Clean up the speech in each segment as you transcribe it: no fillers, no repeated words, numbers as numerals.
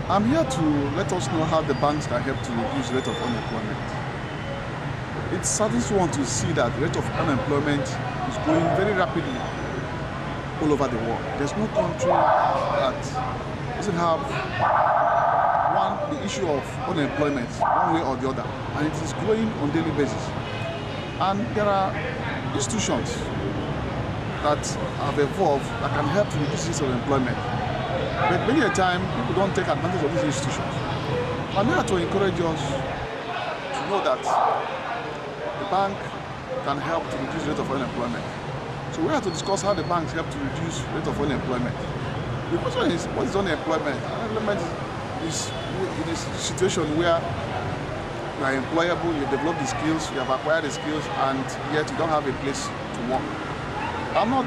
I'm here to let us know how the banks can help to reduce the rate of unemployment. It's satisfying to see that the rate of unemployment is growing very rapidly all over the world. There's no country that doesn't have the issue of unemployment one way or the other, and it is growing on a daily basis. And there are institutions that have evolved that can help to reduce this unemployment. But many a time, people don't take advantage of these institutions. I'm here to encourage us to know that the bank can help to reduce the rate of unemployment. So we have to discuss how the banks help to reduce the rate of unemployment. The question is, what is unemployment? Unemployment is in a situation where you are employable, you develop the skills, you have acquired the skills, and yet you don't have a place to work. I'm not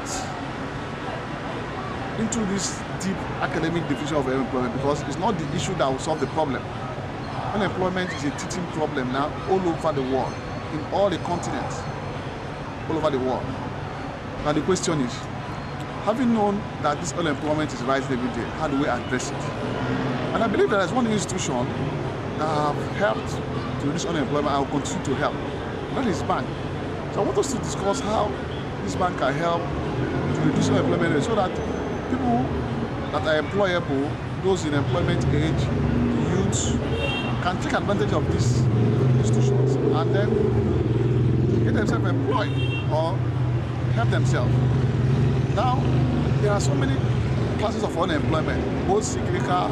into this deep academic definition of unemployment because it's not the issue that will solve the problem. Unemployment is a teaching problem now all over the world, in all the continents, all over the world. Now the question is, having known that this unemployment is rising every day, how do we address it? And I believe there is one institution that have helped to reduce unemployment and will continue to help. That is bank. So I want us to discuss how this bank can help to reduce unemployment rate so that people that are employable, those in employment age, the youths, can take advantage of these institutions and then get themselves employed or help themselves. Now, there are so many classes of unemployment, both cyclical,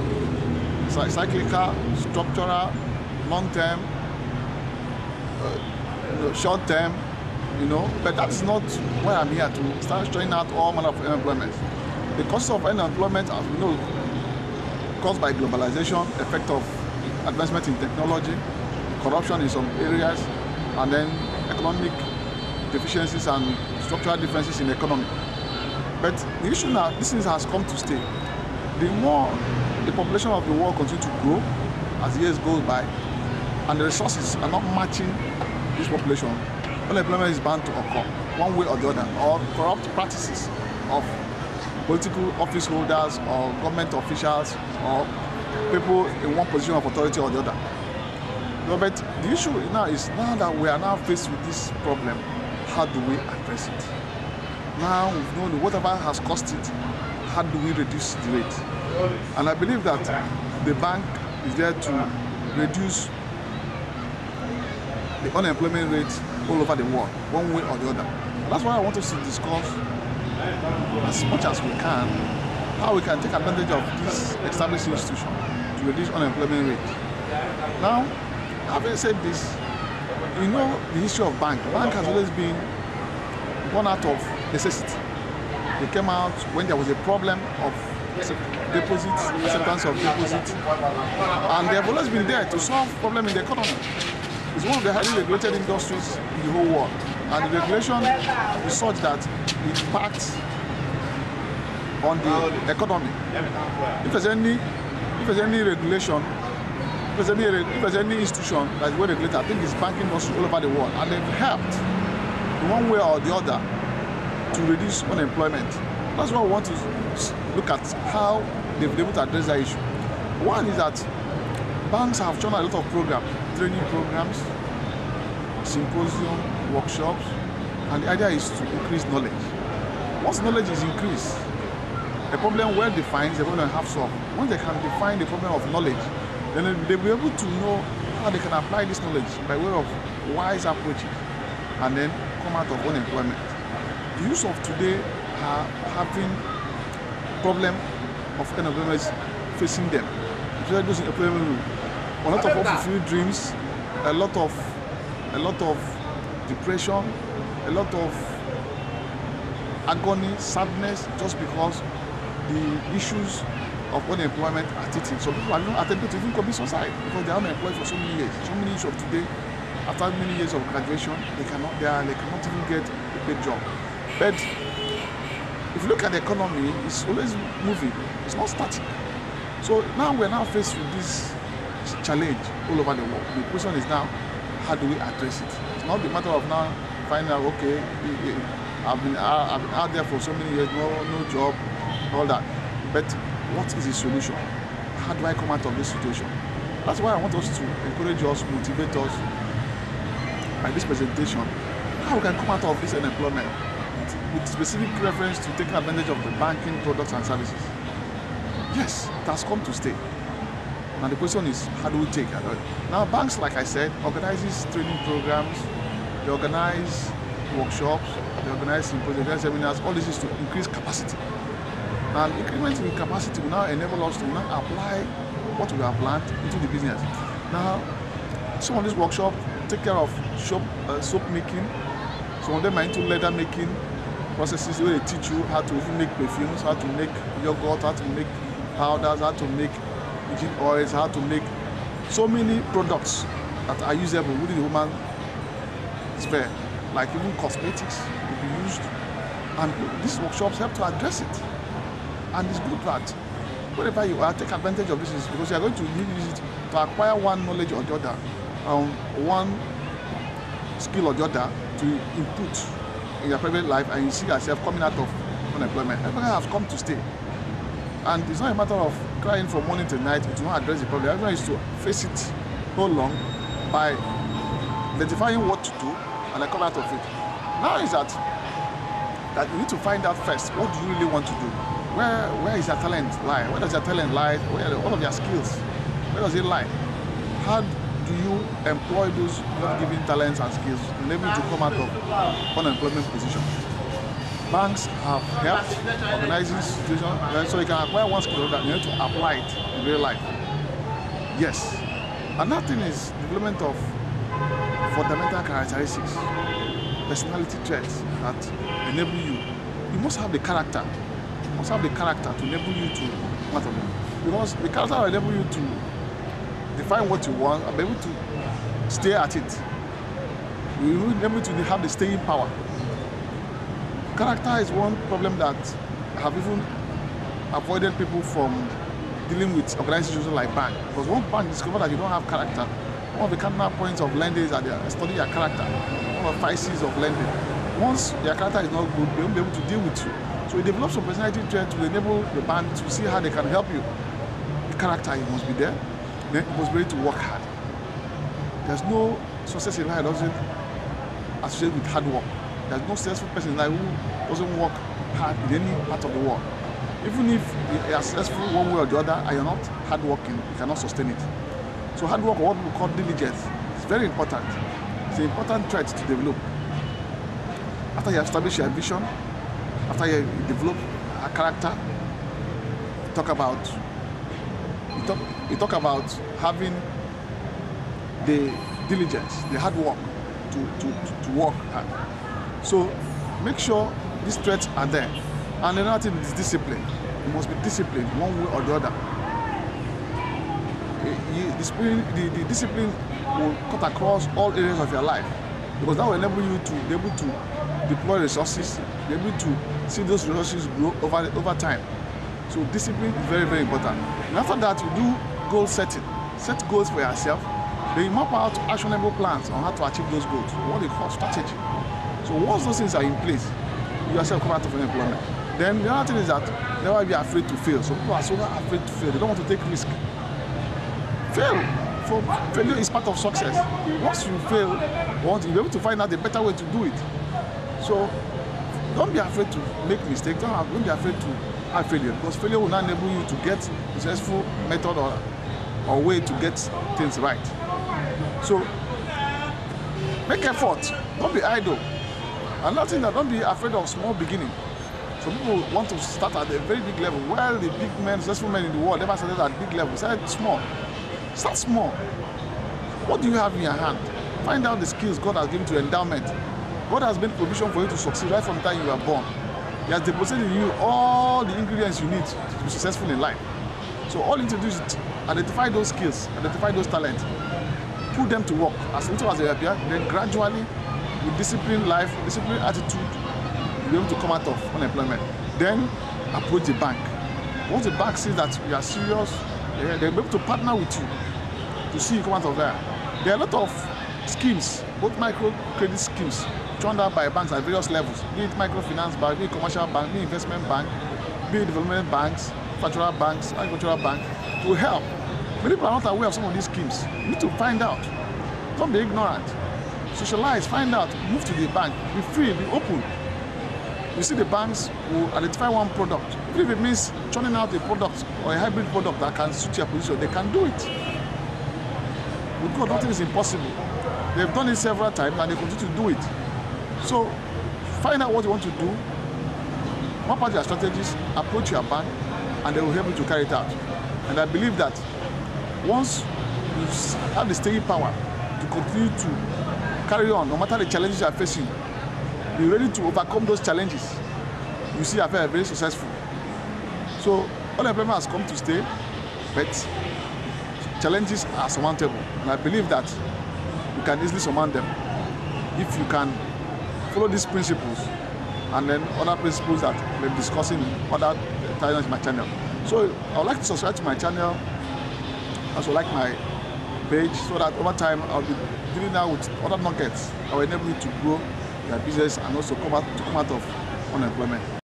structural, long-term, short-term, but that's not why I'm here to start showing out all manner of unemployment. The causes of unemployment, as we know, caused by globalization, effect of advancement in technology, corruption in some areas, and then economic deficiencies and structural differences in the economy. But the issue now, this thing has come to stay. The more the population of the world continues to grow as years go by, and the resources are not matching this population, unemployment is bound to occur, one way or the other, or corrupt practices of political office holders or government officials or people in one position of authority or the other. But the issue now is, now that we are now faced with this problem, how do we address it? Now we've known whatever has caused it, how do we reduce the rate? And I believe that the bank is there to reduce the unemployment rate all over the world, one way or the other. And that's why I want us to discuss as much as we can how we can take advantage of this established institution to reduce unemployment rate. Now, having said this, the history of bank has always been born out of necessity. They came out when there was a problem of deposits, acceptance of deposits, and they have always been there to solve problems in the economy. It's one of the highly regulated industries in the whole world, and the regulation is such that it impacts on the economy. If there's any regulation, if there's any institution that is well regulated, I think it's banking industry all over the world, and they've helped in one way or the other to reduce unemployment. That's why we want to look at how they've been able to address that issue. One is that banks have shown a lot of programs, training programs, symposium, workshops, and the idea is to increase knowledge. Once knowledge is increased, a problem well defined is a problem half solved. Once they can define the problem of knowledge, then they'll be able to know how they can apply this knowledge by way of wise approaches and then come out of unemployment. The youth of today are having problem of unemployment facing them. Especially those in employment, a lot of unfulfilled dreams, a lot of depression, a lot of agony, sadness, just because the issues of unemployment are teaching. So people are not attempting to even commit suicide because they are unemployed for so many years. So many youths of today, after many years of graduation, they cannot even get a paid job. But if you look at the economy, it's always moving. It's not static. So now we're now faced with this challenge all over the world. The question is now, how do we address it? It's not the matter of now finding out, okay, I've been out there for so many years, no job, all that. But what is the solution? how do I come out of this situation? That's why I want us to encourage us, motivate us by this presentation, how we can come out of this unemployment with specific reference to take advantage of the banking products and services. Yes, it has come to stay. Now the question is, how do we take it? Now banks, like I said, organizes training programs, they organize workshops, they organize symposiums, they organize seminars. All this is to increase capacity. Now increment in capacity will now enable us to now apply what we have learned into the business. Now, some of these workshops take care of soap making. Some of them are into leather making processes where they teach you how to even make perfumes, how to make yogurt, how to make powders, how to make engine oils, how to make so many products that are usable within the human sphere, like even cosmetics will be used. And these workshops help to address it. And it's good that wherever you are, take advantage of this because you are going to use it to acquire one knowledge or the other, one skill or the other to input in your private life, and you see yourself coming out of unemployment. Everyone has come to stay. And it's not a matter of crying from morning to night to not address the problem. Everyone is to face it so long by identifying what to do and then come out of it. Now is that you need to find out first, what do you really want to do? Where is your talent lie? Where does your talent lie? Where are all of your skills? Where does it lie? How do you employ those God-given talents and skills and able to come out of unemployment position? Banks have helped organizing situations so you can acquire one skill that you need to apply it in real life. Yes. Another thing is development of fundamental characteristics, personality traits that enable you. You must have the character. You must have the character to enable you to come out of it. Because the character will enable you to define what you want and be able to stay at it. You will be able to have the staying power. Character is one problem that have even avoided people from dealing with organizations like bank. Because once bank discover that you don't have character, one of the cardinal points of lending is that they study your character. One of the 5 C's of lending. Once your character is not good, they won't be able to deal with you. So you develop some personality traits to enable the bank to see how they can help you. The character, you must be there. Then you must be ready to work hard. There's no success in life that doesn't associate with hard work. There's no successful person in life who doesn't work hard in any part of the world. Even if you are successful one way or the other and you're not hardworking, you cannot sustain it. So hard work, or what we call diligence, is very important. It's an important trait to develop. After you establish your vision, after you develop a character, you talk about having the diligence, the hard work to work hard. So make sure these traits are there. And another thing is discipline. You must be disciplined one way or the other. The discipline will cut across all areas of your life because that will enable you to be able to deploy resources, be able to see those resources grow over time. So discipline is very, very important. And after that, you do goal setting. Set goals for yourself. Then you map out actionable plans on how to achieve those goals, what they call strategy. So once those things are in place, you yourself come out of unemployment. Then the other thing is that never be afraid to fail. Some people are so afraid to fail. They don't want to take risk. Failure is part of success. Once you fail, you'll be able to find out a better way to do it. So don't be afraid to make mistakes. Don't be afraid to have failure because failure will not enable you to get a successful method or way to get things right. So make effort. Don't be idle. Another thing, that don't be afraid of small beginning. Some people want to start at a very big level. Well, the big men, successful men in the world never started at big level. Start small. Start small. What do you have in your hand? Find out the skills God has given to endowment. God has made provision for you to succeed right from the time you were born. He has deposited in you all the ingredients you need to be successful in life. So all you need to do is identify those skills, identify those talents, put them to work as little as they appear, then gradually, with disciplined life, disciplined attitude, you'll be able to come out of unemployment. Then approach the bank. Once the bank sees that you are serious, they'll be able to partner with you to see you come out of there. There are a lot of schemes, both micro credit schemes, churned out by banks at various levels, be it microfinance bank, be it commercial bank, be it investment bank, be it development banks, manufacturer banks, agricultural bank to help. Many people are not aware of some of these schemes. You need to find out. Don't be ignorant. Socialize, find out, move to the bank, be free, be open. You see, the banks will identify one product. If it means churning out a product or a hybrid product that can suit your position, they can do it. With God, nothing is impossible. They've done it several times and they continue to do it. So find out what you want to do, map out your strategies, approach your bank, and they will help you to carry it out. And I believe that once you have the staying power to continue to carry on, no matter the challenges you are facing, be ready to overcome those challenges. You see, I feel very successful. So unemployment has come to stay, but challenges are surmountable. And I believe that you can easily surmount them if you can follow these principles and then other principles that we're discussing in other times in my channel. So I would like to subscribe to my channel, also like my page, so that over time I'll be dealing now with other nuggets that will enable you to grow your business and also come out of unemployment.